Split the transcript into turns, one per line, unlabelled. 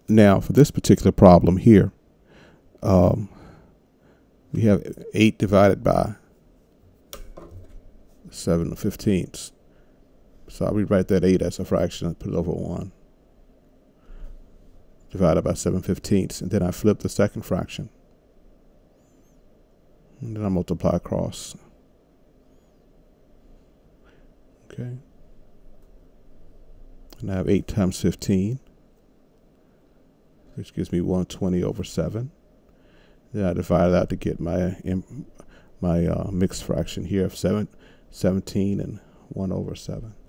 Now, for this particular problem here, we have 8 divided by 7/15. So I'll rewrite that 8 as a fraction and put it over 1. Divided by 7/15. And then I flip the second fraction. And then I multiply across. Okay. And I have 8 times 15, which gives me 120 over 7. Then I divide that to get my mixed fraction here of 17 and 1 over 7.